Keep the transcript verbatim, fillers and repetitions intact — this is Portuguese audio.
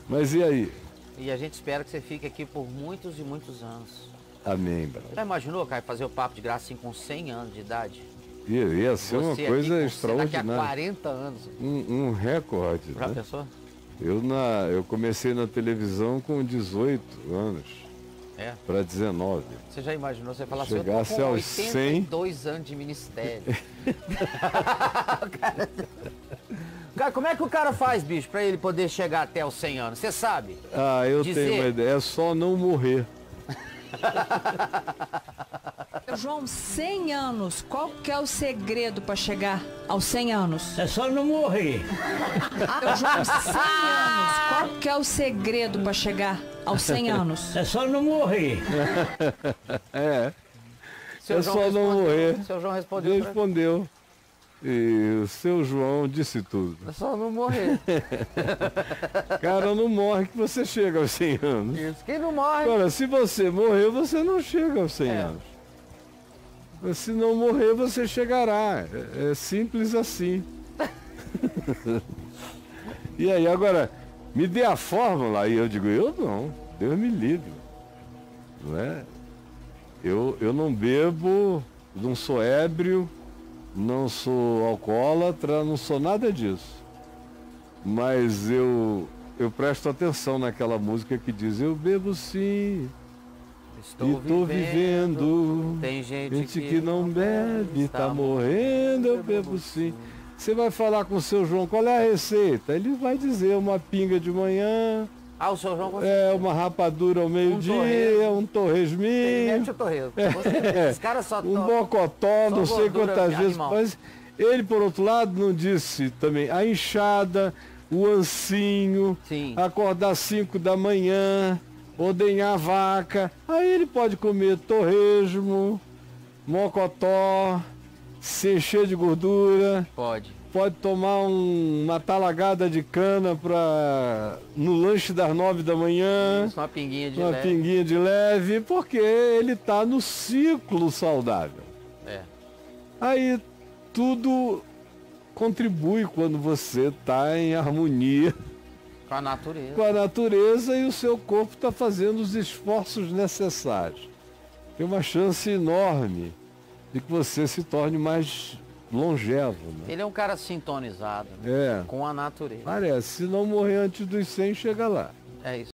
Mas e aí? E a gente espera que você fique aqui por muitos e muitos anos. Amém, brother. Já imaginou, Caio, fazer o papo de graça assim com cem anos de idade? Ia, ia ser uma Você coisa aqui com- extraordinária. Daqui a quarenta anos. Um, um recorde, Já né? pensou? Eu, na, eu comecei na televisão com dezoito anos, É. para dezenove. Você já imaginou? Você fala assim, eu tô Chegasse com aos oitenta e dois anos de ministério. cara... cara, como é que o cara faz, bicho, pra ele poder chegar até os cem anos? Você sabe? Ah, eu Dizer- tenho uma ideia. É só não morrer. João, cem anos, qual que é o segredo para chegar aos cem anos? É só não morrer. João, cem anos, qual que é o segredo para chegar aos cem anos? É só não morrer. É, Seu é João só não respondeu- morrer. Seu João respondeu. pra- Respondeu. E o seu João disse tudo. É só não morrer. Cara, não morre que você chega aos cem anos. Isso. Quem não morre... Agora, se você morrer, você não chega aos cem É. anos. Mas se não morrer, você chegará. É, é simples assim. E aí, agora, me dê a fórmula. E eu digo, eu não. Deus me livre. Não é? Eu, eu não bebo, não sou ébrio, não sou alcoólatra, não sou nada disso. Mas eu, eu presto atenção naquela música que diz, eu bebo sim, Estou e tô vivendo. Tem gente, Gente que não bebe, tá morrendo, eu bebo sim. Você vai falar com o seu João, qual é a receita? Ele vai dizer uma pinga de manhã, Ah, o seu João consegue. é uma rapadura ao meio-dia, torresmo. um torresminho, Mete o torresmo. É. Os caras só um to- bocotó, só não sei gordura quantas vezes. animal. Mas ele, por outro lado, não disse também a enxada, o ancinho, Sim. acordar às cinco da manhã, ordenhar a vaca. Aí ele pode comer torresmo, mocotó, se encher de gordura, Pode. pode tomar um- uma talagada de cana pra, no lanche das nove da manhã. Isso, uma pinguinha de Uma leve. pinguinha de leve, porque ele está no ciclo saudável. É. Aí tudo contribui quando você está em harmonia Com a natureza. com a natureza e o seu corpo está fazendo os esforços necessários. Tem uma chance enorme de que você se torne mais longevo, né? Ele é um cara sintonizado, né? É, Com a natureza. parece. Se não morrer antes dos cem, chega lá. É isso.